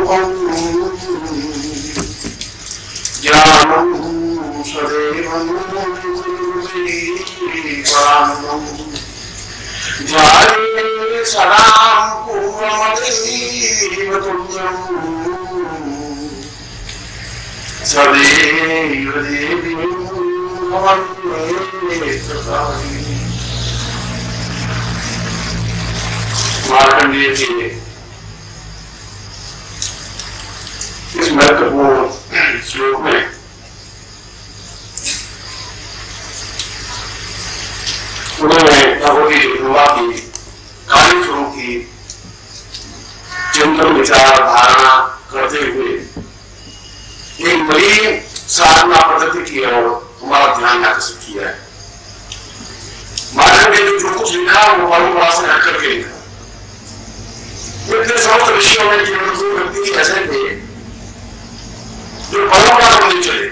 स्वरूपम ज्ञानम सदैवं गुरुदेवानंदं ध्याये सदा पूर्णमदैव तुल्यं सदैव देवीं वन्दे सदाशिवं। मार्कंडेय के इस महत्वपूर्ण श्लोक में उन्होंने भगवती जगदम्बा की कार्य स्वरूप की चिंतन विचार धारणा करते हुए एक बड़ी साधना पद्धति की ओर हमारा ध्यान आकर्षित किया है। मार्कंडेय ने जो कुछ लिखा वो परंपरा से हटकर के लिखा। इतने समस्त विषयों में केवल दो व्यक्ति ऐसे थे जो परंपरा को नहीं चले,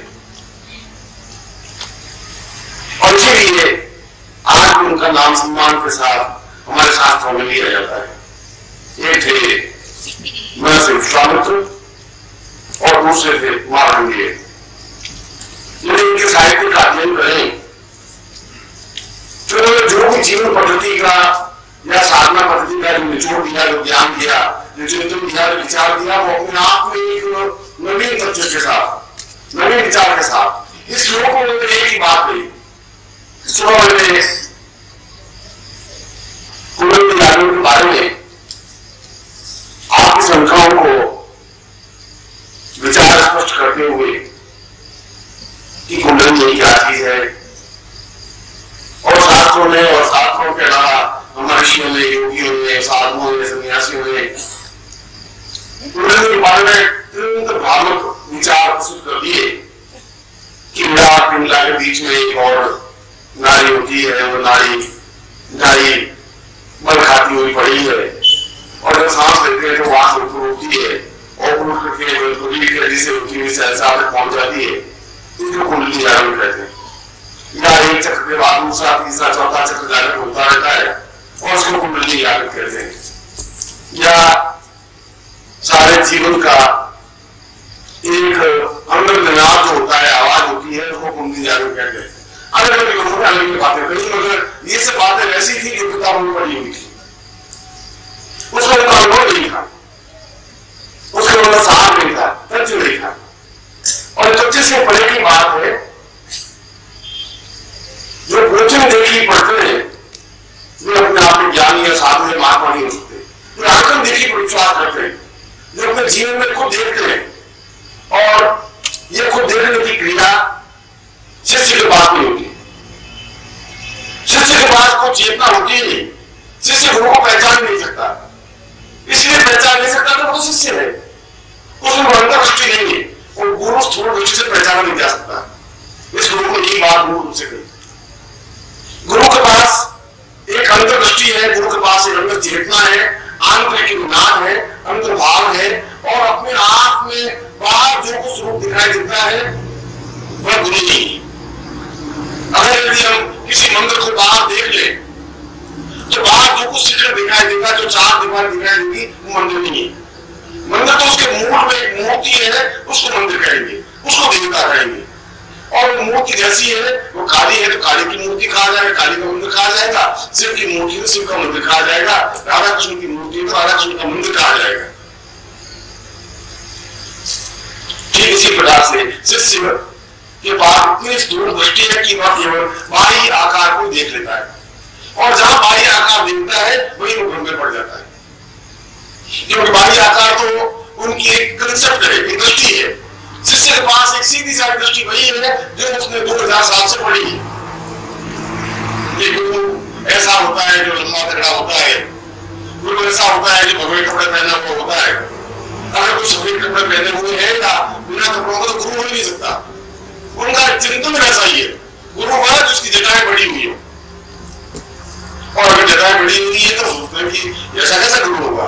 और इसीलिए आज उनका नाम सम्मान के साथ हमारे शास्त्रों में लिया जाता है। एक थे महर्षि विश्वामित्र और दूसरे थे मार्कंडेय। यदि इनके साहित्य का अध्ययन करें तो जो भी जीवन पद्धति का या साधना पद्धति का जो निचोड़ दिया, जो ज्ञान दिया, जो चिंतन दिया, जो विचार दिया, वो अपने आप में एक नवीन तथ्य के साथ, नवीन विचार के साथ इस श्लोक में एक ही बात कही। कुंडली यागों के बारे में आपकी संख्याओं को विचार स्पष्ट करते हुए कि कुंडली क्या चीज है, और शास्त्रों ने और शास्त्रों के अलावा महर्षियों ने, योगियों ने, साधुओं ने, सन्यासियों ने कुंडली के बारे में अत्यंत भ्रामक विचार प्रस्तुत कर दिए कि विराट पिंडला के बीच में एक और नारी होती है, वो नारी बल खाती हुई पड़ी है, और जब सांस लेते हैं तो वहां से होती है और उठ करके जिसे होती हुई सहसा तक पहुंच जाती है। इसको कुंडली जागरण कहते हैं। या एक चक्र के बाद दूसरा, तीसरा, चौथा चक्र जागरण होता रहता है और उसको कुंडली जागरण कहते हैं। या सारे जीवन का एक अंतर्निनाद जो होता है, आवाज होती है, उसको कुंडली जागरण कहते हैं। अलग अलग लोगों ने अलग अलग बातें कही, मगर ये सब बातें ऐसी थी जो किताबों में पढ़ी हुई थी। उसमें उनका अनुभव नहीं था, उसके अंदर सार नहीं था, तथ्य नहीं था। और तथ्य से परे की बात है, जो वचन देखी पढ़ते हैं जो अपने आप में ज्ञानी या साधु या महात्मा नहीं हो सकते, जो आंकन देखी पर विश्वास करते हैं, जो अपने जीवन में खुद देखते हैं, और ये खुद देखने की क्रिया शिष्य के पास नहीं होती। शिष्य के पास कोई चेतना होती ही नहीं। शिष्य गुरु को पहचान नहीं सकता, इसलिए पहचान नहीं सकता तो वो शिष्य है, उसमें अंतर्दृष्टि नहीं है, और गुरु स्थूल दृष्टि से पहचाना नहीं जा सकता। इस गुरु को यही बात गुरु से कही। गुरु के पास एक अंतर्दृष्टि है, गुरु के पास एक अंतर चेतना है, आंतरिक ज्ञान है, अंतर्भाव है, और अपने आप में बाहर जो कुछ स्वरूप दिखाई देता है वह गुरु नहीं। अगर यदि हम किसी मंदिर को बाहर देख ले तो बाहर जो कुछ शिखर दिखाई देगा, जो चार दीवार दिखाई देगी, वो मंदिर नहीं है। मंदिर तो उसके मूल में एक मूर्ति है, उसको मंदिर कहेंगे, उसको देवता कहेंगे। और मूर्ति जैसी है, वो काली है तो काली की मूर्ति कहा जाएगा, काली का मंदिर कहा जाएगा। शिव की मूर्ति तो शिव का मंदिर कहा जाएगा, राधा कृष्ण की मूर्ति तो राधा कृष्ण का मंदिर कहा जाएगा। ठीक इसी प्रकार से शिष्य के पास इतनी स्थूल दृष्टि है कि वह केवल बाह्य आकार को देख लेता है, और जहां बाह्य आकार देखता है वही वो भ्रम में पड़ जाता है, क्योंकि बाह्य आकार तो उनकी एक कंसेप्ट है, एक दृष्टि है। शिष्य के पास एक सीधी सारी दृष्टि वही है जो उसने 2000 साल से पढ़ी है। ये गुरु ऐसा होता है जो लंबा तगड़ा होता है, गुरु ऐसा होता है जो भगवे कपड़े पहना हुआ होता है। अगर कोई सफेद कपड़े पहने हुए है या बिना कपड़ों का तो गुरु हो ही नहीं सकता। उनका चिंतन ऐसा ही है। गुरु वह जिसकी जटाएं बड़ी हुई हो, और अगर जटाएं बड़ी हुई है तो सोचते हैं कि ऐसा कैसा गुरु होगा।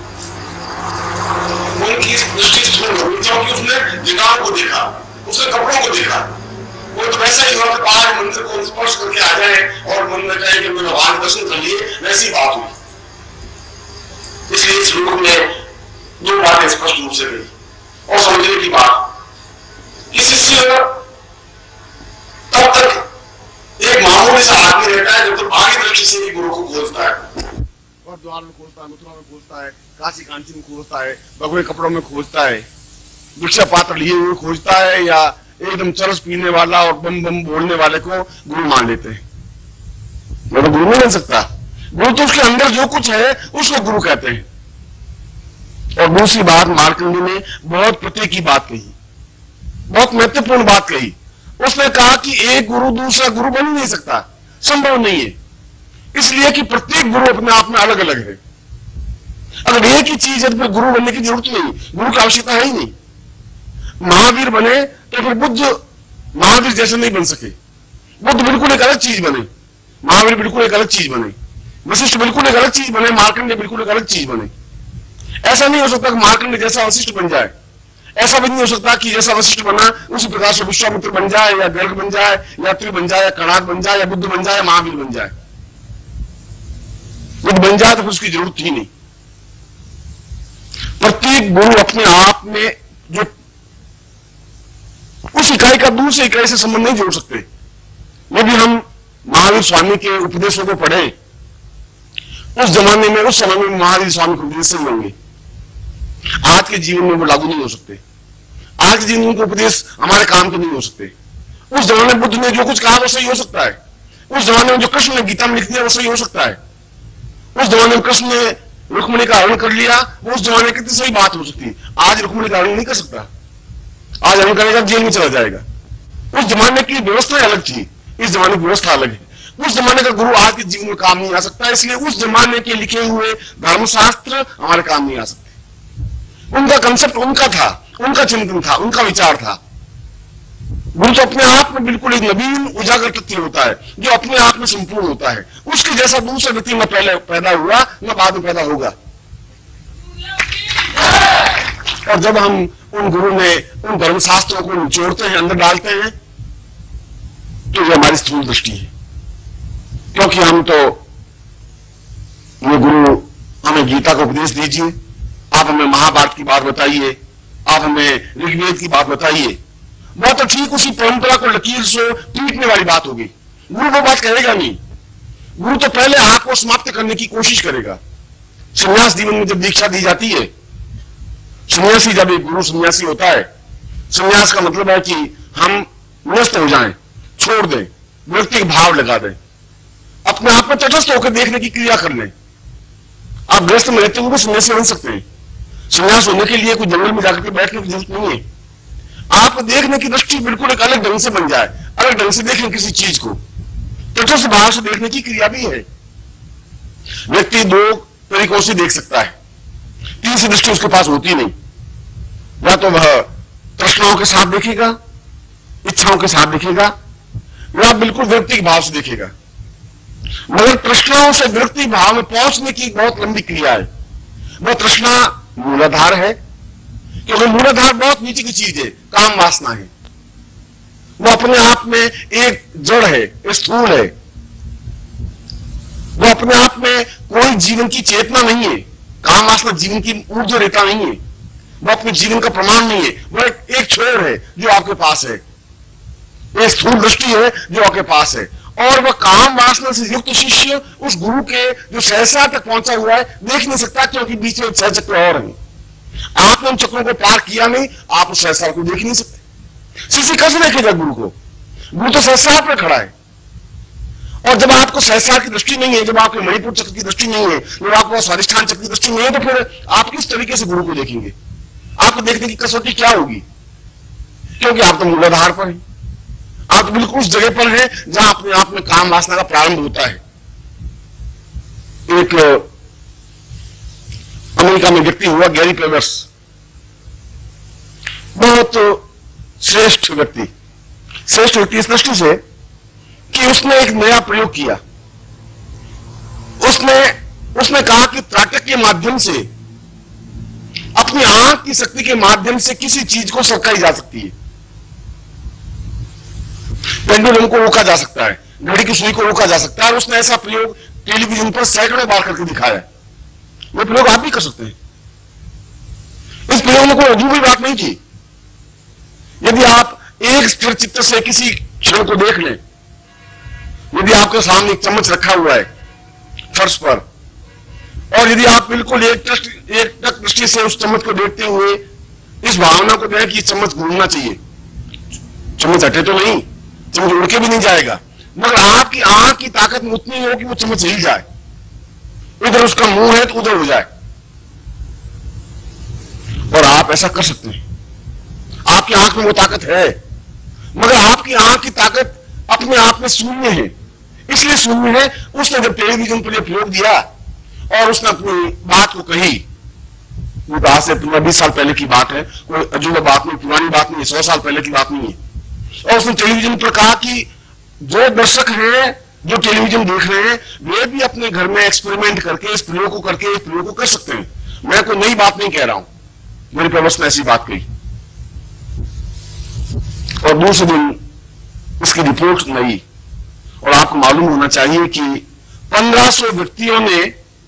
उनकी दृष्टि स्थूल हो गई क्योंकि उसने जटाओं को देखा, उसने कपड़ों को देखा। वो तो वैसा ही हुआ कि आज मंदिर को स्पर्श करके आ जाए और मन में कहे कि भगवान दर्शन कर लिए, वैसी बात हुई। इसलिए श्लोक में जो बातें स्पष्ट रूप से कही। और समझने की बात कि शिष्य तब तक एक मामूली सा आदमी रहता है जब तक आगे दृष्टि से ही गुरु को खोजता है, और द्वार में खोजता है, मथुरा में खोजता है, काशी कांची में खोजता है, भगवे कपड़ों में खोजता है, भिक्षा पात्र लिए हुए खोजता है, या एकदम चरस पीने वाला और बम बम बोलने वाले को गुरु मान लेते हैं। मैं तो गुरु नहीं बन सकता। गुरु तो उसके अंदर जो कुछ है उसको गुरु कहते हैं। और दूसरी बात, मार्कंडेय ने बहुत प्रत्येक की बात कही, बहुत महत्वपूर्ण बात कही। उसने कहा कि एक गुरु दूसरा गुरु बन ही नहीं सकता, संभव नहीं है, इसलिए कि प्रत्येक गुरु अपने आप में अलग अलग है। अगर एक ही चीज है तो फिर गुरु बनने की जरूरत नहीं, गुरु की आवश्यकता है ही नहीं। महावीर बने तो फिर बुद्ध महावीर जैसे नहीं बन सके, बुद्ध बिल्कुल एक अलग चीज बने, महावीर बिल्कुल एक अलग चीज बने, वशिष्ठ बिल्कुल एक अलग चीज बने, मार्कंडेय बिल्कुल एक अलग चीज बने। ऐसा नहीं हो सकता कि मार्कंडेय जैसा वशिष्ठ बन जाए, ऐसा भी नहीं हो सकता कि जैसा वशिष्ठ बना उसी प्रकार से विश्वामित्र बन जाए, या गर्ग बन जाए, या अत्रि बन जाए, या कणाद बन जाए, या बुद्ध बन जाए, महावीर बन जाए। बुद्ध बन जाए तो फिर उसकी जरूरत ही नहीं। प्रत्येक गुरु अपने आप में जो उस इकाई का दूसरी इकाई से संबंध नहीं जोड़ सकते। यदि हम महावीर स्वामी के उपदेशों को पढ़ें, उस जमाने में उस समय में महावीर स्वामी के उपदेश सही होंगे, आज के जीवन में वो लागू नहीं हो सकते। आज के जीवन के उपदेश हमारे काम के नहीं हो सकते। उस जमाने में बुद्ध ने जो कुछ कहा वो सही हो सकता है, उस जमाने में जो कृष्ण ने गीता में लिख दिया वो सही हो सकता है, उस जमाने में कृष्ण ने रुक्मिणी का हरण कर लिया वो उस जमाने की कितनी सही बात हो सकती है। आज रुक्मिणी का हरण नहीं कर सकता, आज हरण करेगा जेल में चला जाएगा। उस जमाने की व्यवस्था अलग थी, इस जमाने की व्यवस्था अलग है। उस जमाने का गुरु आज के जीवन में काम नहीं आ सकता, इसलिए उस जमाने के लिखे हुए धर्मशास्त्र हमारे काम नहीं आ सकते। उनका कंसेप्ट उनका था, उनका चिंतन था, उनका विचार था। गुरु तो अपने आप में बिल्कुल एक नवीन उजागर तत्व होता है जो अपने आप में संपूर्ण होता है। उसके जैसा दूसरा व्यक्ति न पहले पैदा हुआ न बाद में पैदा होगा। और जब हम उन गुरु में उन धर्मशास्त्रों को निचोड़ते हैं, अंदर डालते हैं, तो ये हमारी स्थूल दृष्टि है। क्योंकि हम तो ये गुरु हमें गीता का उपदेश दीजिए, आप हमें महाभारत की बात बताइए, आप हमें ऋग्वेद की बात बताइए, बहुत तो ठीक उसी परंपरा को लकीर से पीटने वाली बात होगी। गुरु वो बात कहेगा नहीं। गुरु तो पहले आपको समाप्त करने की कोशिश करेगा। संन्यास जीवन में जब दीक्षा दी जाती है, सन्यासी जब एक गुरु सन्यासी होता है, सन्यास का मतलब है कि हम निरस्त हो जाएं, छोड़ दें, व्यक्ति का भाव लगा दें, अपने आप में तटस्थ होकर देखने की क्रिया कर लें। आप व्यस्त में रहते हुए भी सन्यासी बन सकते हैं। सन्यास होने के लिए कोई जंगल में जाकर के बैठने की जरूरत नहीं है। आप देखने की दृष्टि बिल्कुल एक अलग ढंग से बन जाए, अलग ढंग से देखें किसी चीज को, तटस्थ भाव से देखने की क्रिया भी है। व्यक्ति दो तरीकों से देख सकता है, तीसरी दृष्टि उसके पास होती नहीं। या तो वह तृष्णाओं के साथ देखेगा, इच्छाओं के साथ देखेगा, या बिल्कुल व्यक्ति भाव से देखेगा। मगर तृष्णाओं से व्यक्ति भाव में पहुंचने की बहुत लंबी क्रिया है। वह तृष्णा मूलाधार है, क्योंकि मूलाधार बहुत नीचे की चीज है, काम वासना है। वो अपने आप में एक जड़ है, एक स्थूल है। वो अपने आप में कोई जीवन की चेतना नहीं है। काम वासना जीवन की ऊर्जा रेखा नहीं है, वो अपने जीवन का प्रमाण नहीं है। वो एक छोर है जो आपके पास है, एक स्थूल दृष्टि है जो आपके पास है। और वह काम वासना से युक्त शिष्य उस गुरु के जो सहसा तक पहुंचा हुआ है देख नहीं सकता, क्योंकि बीच में 6 चक्र और हैं। आपने उन चक्रों को पार किया नहीं, आप उस सहसा को देख नहीं सकते। शिष्य कैसे देखेगा गुरु को? गुरु तो सहसा पर खड़ा है। और जब आपको सहसा की दृष्टि नहीं है, जब आपके मणिपुर चक्र की दृष्टि नहीं है, जब आपको स्वाधिष्ठान चक्र की दृष्टि नहीं है, तो फिर आप किस तरीके से गुरु को देखेंगे? आपको देखने की कसौटी क्या होगी? क्योंकि आप तो मूलाधार पर हैं, आप बिल्कुल उस जगह पर हैं जहां अपने आप में काम वासना का प्रारंभ होता है। एक अमेरिका में व्यक्ति हुआ गैरी पेवर्स, बहुत श्रेष्ठ व्यक्ति इस दृष्टि से कि उसने एक नया प्रयोग किया। उसने कहा कि त्राटक के माध्यम से, अपनी आंख की शक्ति के माध्यम से किसी चीज को सरकाई जा सकती है। पेंडुलम को रोका जा सकता है, घड़ी की सुई को रोका जा सकता है। और उसने ऐसा प्रयोग टेलीविजन पर सैकड़ों बार करके दिखाया है। वो प्रयोग आप भी कर सकते हैं। इस प्रयोग में कोई अजूबी बात नहीं थी। यदि आप एक स्थिर चित्त से किसी क्षण को देख लें, यदि आपके सामने एक चम्मच रखा हुआ है फर्श पर, और यदि आप बिल्कुल एक टक दृष्टि से उस चम्मच को देखते हुए इस भावना को दें कि चम्मच घूमना चाहिए, चम्मच हटे तो नहीं, चम्मच उड़ के भी नहीं जाएगा, मगर आपकी आंख की ताकत में उतनी हो कि वो चम्मच हिल जाए, इधर उसका मुंह है तो उधर हो जाए, और आप ऐसा कर सकते हैं। आपकी आंख में वो ताकत है, मगर आपकी आंख की ताकत अपने आप में शून्य है। इसलिए शून्य है, उसने जब टेलीविजन पर प्रयोग दिया और उसने अपनी बात को कही, वो आज से 20 साल पहले की बात है, कोई अजूबा बात नहीं, पुरानी बात नहीं, 100 साल पहले की बात नहीं है। और उसने टेलीविजन पर कहा कि जो दर्शक हैं, जो टेलीविजन देख रहे हैं, वे भी अपने घर में एक्सपेरिमेंट करके इस प्रयोग को कर सकते हैं। मैं कोई नई बात नहीं कह रहा हूं, मेरे प्रवक्ता ने ऐसी बात कही। और दूसरे दिन इसकी रिपोर्ट नहीं, और आपको मालूम होना चाहिए कि 1500 व्यक्तियों ने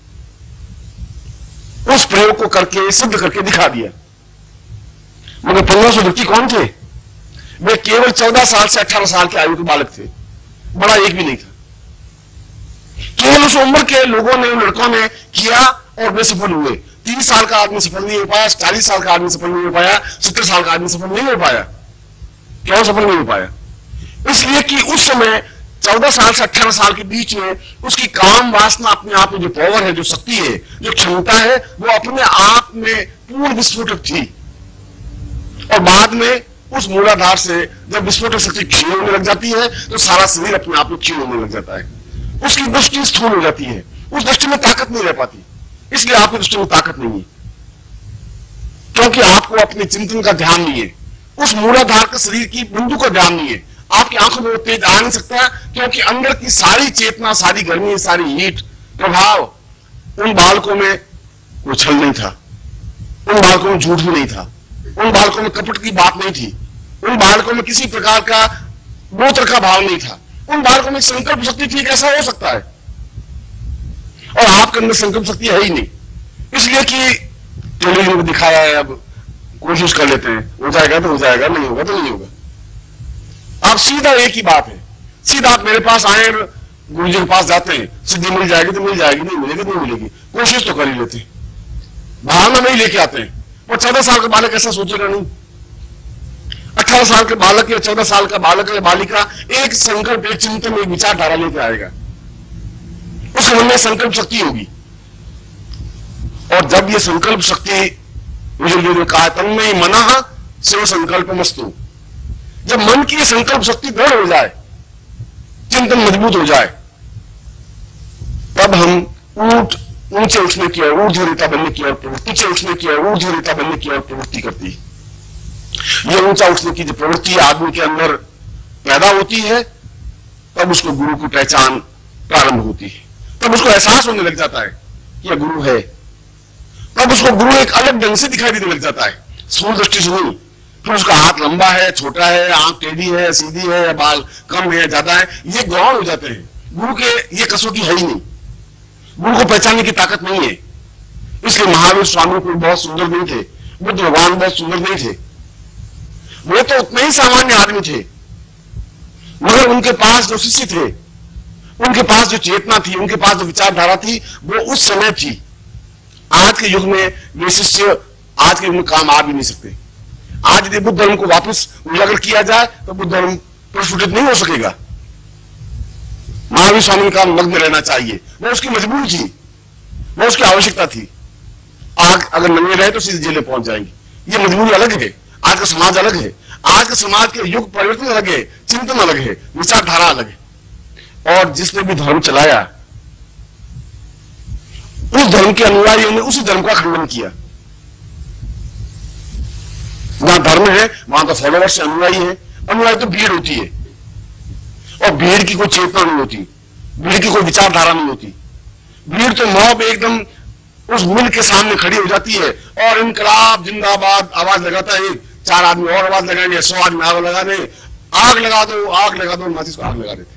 उस प्रयोग को करके सिद्ध करके दिखा दिया। मगर 1500 व्यक्ति कौन थे? वे केवल 14 साल से 18 साल के आयु के बालक थे, बड़ा एक भी नहीं था। केवल उस उम्र के लोगों ने, लड़कों ने किया और वे सफल हुए। 30 साल का आदमी सफल नहीं हो पाया, 40 साल का आदमी सफल नहीं हो पाया, 70 साल का आदमी सफल नहीं हो पाया। क्यों सफल नहीं हो पाया? इसलिए कि उस समय 14 साल से 18 साल के बीच में उसकी काम वासना अपने आप में जो पावर है, जो शक्ति है, जो क्षमता है, वो अपने आप में पूर्ण विस्फोटक थी। और बाद में उस मूलाधार से जब विस्फोटक शक्ति क्षीण होने लग जाती है तो सारा शरीर अपने आप में क्षीण होने लग जाता है। उसकी दृष्टि स्थूल हो जाती है, उस दृष्टि में ताकत नहीं रह पाती। इसलिए आपकी दृष्टि में ताकत नहीं है, क्योंकि आपको अपने चिंतन का ध्यान नहीं है, उस मूलाधार के शरीर की बिंदु का ध्यान नहीं है। आपकी आंखों में वो तेज आ नहीं सकता, क्योंकि अंदर की सारी चेतना, सारी गर्मी, सारी हीट प्रभाव, उन बालकों में कोई छल नहीं था, उन बालकों में झूठ भी नहीं था, उन बालकों में कपट की बात नहीं थी, उन बालकों में किसी प्रकार का गोत्र का भाव नहीं था, उन बालकों में संकल्प शक्ति थी। कैसा हो सकता है? और आपके अंदर संकल्प शक्ति है ही नहीं, इसलिए कि टेलीविजन में दिखाया है, अब कोशिश कर लेते हैं, हो जाएगा तो हो जाएगा, नहीं होगा तो नहीं होगा। आप सीधा एक ही बात है, सीधा आप मेरे पास आए, गुरु जी के पास जाते हैं, सिद्धि मिल जाएगी तो मिल जाएगी, नहीं मिलेगी तो नहीं मिलेगी, कोशिश तो कर ही लेते, भावना नहीं लेके आते हैं। और 14 साल का बालक ऐसा सोचेगा नहीं, 18 साल के बालक या 14 साल का बालक या बालिका एक संकल्प, एक चिंतन, एक विचारधारा लेकर आएगा, उसके मन में संकल्प शक्ति होगी। और जब ये संकल्प शक्ति, बुजुर्गों ने कहा तन्मय मनः शिव संकल्प मस्तु, जब मन की संकल्प शक्ति दृढ़ हो जाए, चिंतन मजबूत हो जाए, तब हम ऊंचे उठने की ओर, ऊर्ध्वरेता बनने की ओर प्रवृत्ति, ऊंचे उठने की ओर, ऊर्ध्वरेता बनने की ओर प्रवृत्ति करती है। यह ऊंचा उठने की जो प्रवृत्ति आदमी के अंदर पैदा होती है, तब उसको गुरु की पहचान प्रारंभ होती है, तब उसको एहसास होने लग जाता है कि यह गुरु है। तब उसको गुरु एक अलग ढंग से दिखाई देने लग जाता है, स्थूल दृष्टि से नहीं। फिर उसका हाथ लंबा है, छोटा है, आंख टेढ़ी है, सीधी है, या बाल कम है, ज्यादा है, ये गौण हो जाते हैं। गुरु के ये कसौटी है ही नहीं, गुरु को पहचानने की ताकत नहीं है। इसलिए महावीर स्वामी कोई बहुत सुंदर नहीं थे, बुद्ध भगवान बहुत सुंदर नहीं थे, वे तो उतने ही सामान्य आदमी थे, मगर उनके पास जो शिष्य थे, उनके पास जो चेतना थी, उनके पास जो विचारधारा थी, वो उस समय थी। आज के युग में ये शिष्य आज के युग में काम आ भी नहीं सकते। आज यदि बुद्ध धर्म को वापस उजागर किया जाए तो बुद्ध धर्म प्रस्फुटित नहीं हो सकेगा। महावीर स्वामी का मग्न रहना चाहिए, वो उसकी मजबूरी थी, वो उसकी आवश्यकता थी। आग अगर नंगे रहे तो सीधे जेल पहुंच जाएंगे, ये मजबूरी अलग है। आज का समाज अलग है, आज के समाज के युग परिवर्तन अलग है, चिंतन अलग है, विचारधारा अलग है। और जिसने भी धर्म चलाया, उस धर्म के अनुयायियों ने उसी धर्म का खंडन किया। जहां धर्म है वहां तो फॉलोवर्स से अनुयायी है, अनुयायी तो भीड़ होती है, और भीड़ की कोई चेतना नहीं होती, भीड़ की कोई विचारधारा नहीं होती। भीड़ तो मॉब एकदम उस मिल के सामने खड़ी हो जाती है और इनकलाब जिंदाबाद आवाज लगाता है, 4 आदमी और आवाज लगाएंगे, 100 आदमी आग लगा दे, आग लगा दो, आग लगा दो, माचिस को आग लगा देते।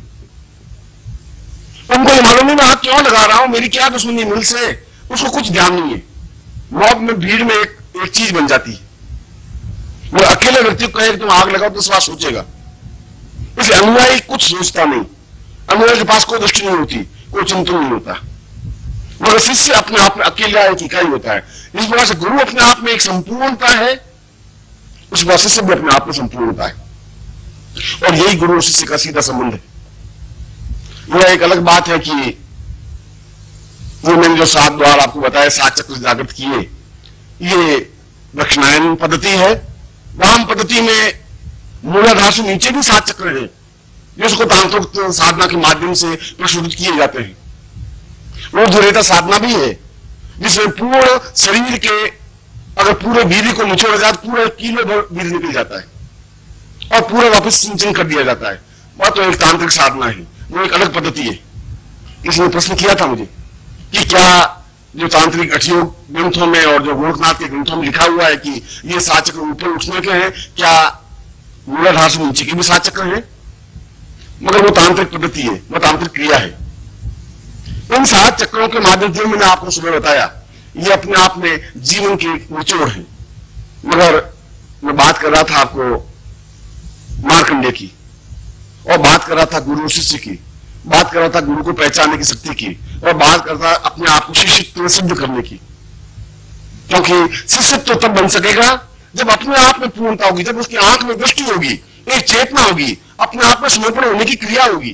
उनको ये मालूम नहीं मैं आग क्यों लगा रहा हूं, मेरी क्या दुश्मनी मिल से, उसको कुछ ध्यान नहीं है। मॉब में, भीड़ में एक एक चीज बन जाती है। वो अकेले व्यक्ति को कहे तुम आग लगाओ तो सवाल सोचेगा, इसलिए अनुयायी कुछ सोचता नहीं, अनुयायी के पास कोई दृष्टि नहीं होती, कोई चिंतन नहीं होता, मगर शिष्य अपने आप में अकेला एक इकाई होता है। इस प्रकार से गुरु अपने आप में एक संपूर्णता है, उस प्रकार शिष्य भी अपने आप में संपूर्णता है, और यही गुरु और शिष्य का सीधा संबंध है। यह एक अलग बात है कि वो मैंने जो 7 द्वार आपको बताया, 7 चक्र जागृत किए, ये दक्षिणायन पद्धति है। वाम पद्धति में मूलाधार से नीचे भी 7 चक्र हैं, जिसको तांत्रिक साधना के माध्यम से प्रशोधित किए जाते हैं। ऊर्ध्वरेता साधना भी है, जिसमें पूर्ण शरीर के अगर पूरे वीर्य को निचोड़ा जाए तो पूरा 1 किलो वीर्य निकल जाता है और पूरा वापस सिंचन कर दिया जाता है। वह तो एक तांत्रिक साधना है, वो एक अलग पद्धति है। किसी ने प्रश्न किया था मुझे कि क्या जो तांत्रिक अठयोग ग्रंथों में और जो गोरखनाथ के ग्रंथों में लिखा हुआ है कि ये 7 चक्र ऊपर उठने के हैं, क्या मूलाधार से नीचे के भी 7 चक्र हैं? मगर वो तांत्रिक पद्धति है, वो तांत्रिक क्रिया है। इन 7 चक्रों के माध्यम से मैंने आपको सुबह बताया, ये अपने आप में जीवन के निचोड़ है। मगर मैं बात कर रहा था आपको मार्कंडेय की, और बात कर रहा था गुरु शिष्य की, बात कर रहा था गुरु को पहचानने की शक्ति की, और बात कर रहा था अपने आप को शिष्यत्व सिद्ध करने की। क्योंकि शिष्यत्व तब बन सकेगा जब अपने आप में पूर्णता होगी, जब उसकी आंख में दृष्टि होगी, एक चेतना होगी, अपने आप में समर्पण होने की क्रिया होगी।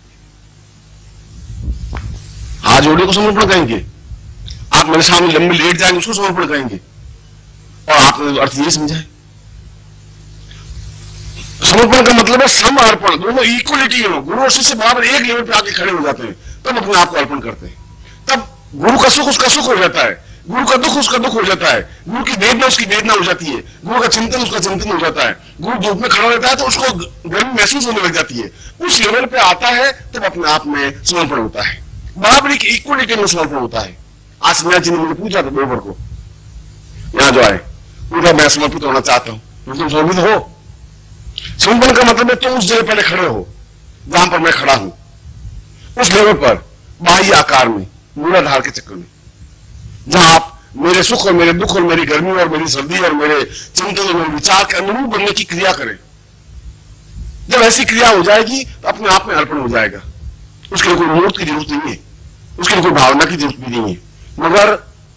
हाथ जोड़े को समर्पण कहेंगे, आप मेरे सामने लंबे लेट जाएंगे उसको समर्पण कहेंगे, और आपने अर्थ ये समझा है। समर्पण का मतलब है समर्पण, दोनों इक्वलिटी हो, गुरु और शिष्य बराबर एक लेवल पे आके खड़े हो जाते हैं, तब अपने आप को अर्पण करते हैं। तब गुरु का सुख उसका सुख हो जाता है, गुरु का दुख उसका दुख हो जाता है, गुरु की वेदना उसकी वेदना हो जाती है, गुरु का चिंतन उसका चिंतन हो जाता है। गुरु धूप में खड़ा रहता है तो उसको गर्मी महसूस होने लग जाती है, उस लेवल पे आता है तब अपने आप में समर्पण होता है, बराबरी की इक्वलिटी में समर्पण होता है। आज संध्या जी ने मुझे पूछा था दोपहर को, यहां जो आए, पूछा मैं समर्पित होना चाहता हूं, तुम समर्पित हो? समर्पण का मतलब है तुम उस जगह पहले खड़े हो जहां पर मैं खड़ा हूं, उस लेवल पर बाह्य आकार में मूलाधार के चक्र में, जहां आप मेरे सुख और मेरे दुख और मेरी गर्मी और मेरी सर्दी और मेरे चिंतन और मेरे विचार के अनुरूप बनने की क्रिया करें। जब ऐसी क्रिया हो जाएगी तो अपने आप में अर्पण हो जाएगा। उसके लिए कोई मूर्त की जरूरत नहीं है, उसके लिए कोई भावना की जरूरत भी नहीं है। मगर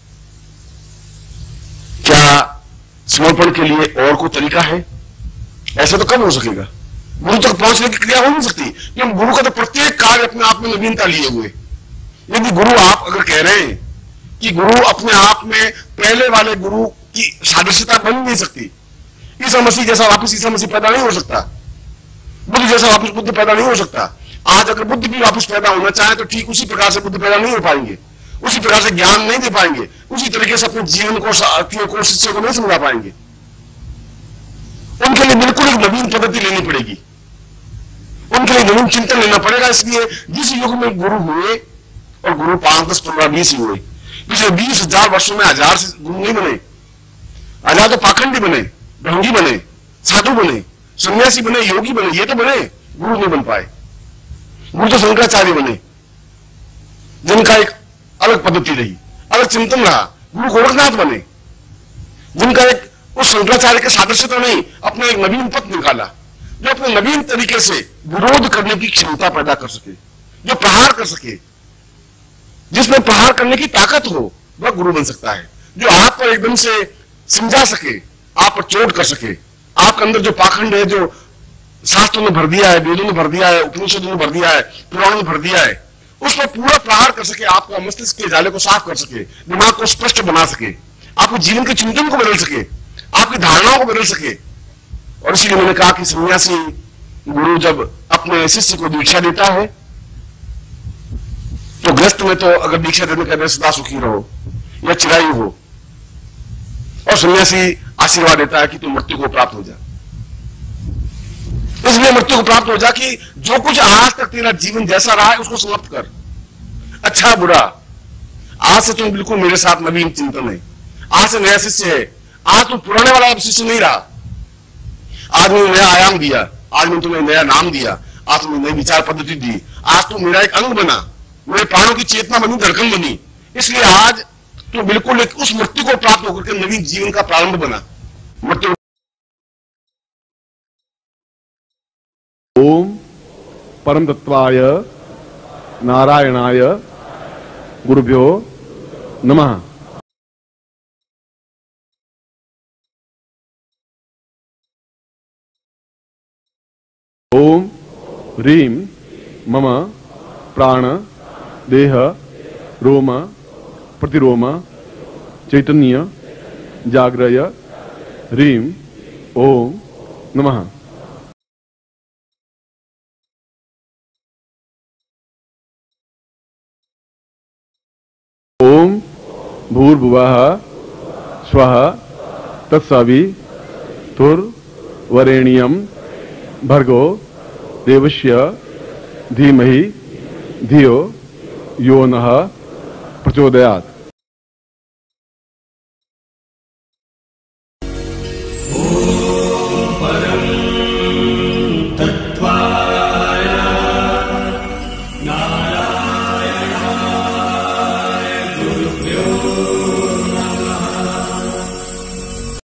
क्या समर्पण के लिए और कोई तरीका है? ऐसा तो कब हो सकेगा? गुरु तक पहुंचने की क्रिया हो नहीं सकती, क्योंकि गुरु का तो प्रत्येक कार्य अपने आप में नवीनता लिए हुए। यदि गुरु आप अगर कह रहे हैं कि गुरु अपने आप में पहले वाले गुरु की सादृश्यता बन नहीं सकती, ईसा मसीह जैसा वापस ईसा मसीह पैदा नहीं हो सकता, बुद्ध जैसा वापस बुद्ध पैदा नहीं हो सकता। आज अगर बुद्ध भी वापस पैदा होना चाहे तो ठीक उसी प्रकार से बुद्ध पैदा नहीं हो पाएंगे, उसी प्रकार से ज्ञान नहीं दे पाएंगे, उसी तरीके से अपने जीवन को साथियों को शिष्य को नहीं समझा पाएंगे। उनके लिए बिल्कुल एक नवीन पद्धति लेनी पड़ेगी, उनके लिए नवीन चिंतन लेना पड़ेगा। इसलिए जिस युग में गुरु हुए, और गुरु 5, 10, 15, 20 हुए, पिछले 20,000 वर्षों में 1000 से गुरु नहीं बने। 1000 तो पाखंडी बने, ढोंगी बने, साधु बने, सन्यासी बने, योगी बने, ये तो बने, गुरु नहीं बन पाए। गुरु तो शंकराचार्य बने, जिनका एक अलग पद्धति रही, अलग चिंतन रहा। गुरु गोरखनाथ बने, जिनका एक उस शंकराचार्य के सादृश्य तो नहीं, अपना एक नवीन पथ निकाला, जो अपने नवीन तरीके से विरोध करने की क्षमता पैदा कर सके, जो प्रहार कर सके, जिसमें प्रहार करने की ताकत हो, वह गुरु बन सकता है। जो आप पर एकदम से समझा सके, आप पर चोट कर सके, आपके अंदर जो पाखंड है, जो शास्त्रों में भर दिया है, वेदों में भर दिया है, उपनिषदों में भर दिया है, पुराणों में भर दिया है, उस पर पूरा प्रहार कर सके, आपका मस्तिष्क के जाले को साफ कर सके, दिमाग को स्पष्ट बना सके, आपको जीवन के चिंतन को बदल सके, आपकी धारणाओं को बदल सके। और इसीलिए मैंने कहा कि सन्यासी गुरु जब अपने शिष्य को दीक्षा देता है तो ग्रस्त में तो अगर दीक्षा देने का सदा सुखी रहो या चिरायु हो, और सन्यासी आशीर्वाद देता है कि तुम मृत्यु को प्राप्त हो जा। इसलिए मृत्यु को प्राप्त हो जा कि जो कुछ आज तक तेरा जीवन जैसा रहा है उसको समाप्त कर, अच्छा बुरा। आज से तुम बिल्कुल मेरे साथ नवीन चिंतन है, आज से नया शिष्य है, आज तुम पुराने वाला शिष्य नहीं रहा। आज मैंने नया आयाम दिया, आज मैंने तुम्हें नया नाम दिया, आज तुम्हें नई विचार पद्धति दी, आज तुम मेरा एक अंग बना, मेरे प्राणों की चेतना बनी, धड़कन बनी। इसलिए आज तो बिल्कुल उस मृत्यु को प्राप्त होकर के नवीन जीवन का प्रारंभ बना। मृत्यु ओम परम तत्वाय नारायणाय गुरुभ्यो नमः। ओम ह्रीं मम प्राण देह रोम प्रतिरोम चैतन्य जाग्रय ह्रीं ओम नमः। ओम भूर्भुवः स्वः तत्सवितुर्वरेण्यं भर्गो देवस्य धीमहि धियो यो नः प्रचोदयात्। नारायणाय गुरुभ्यो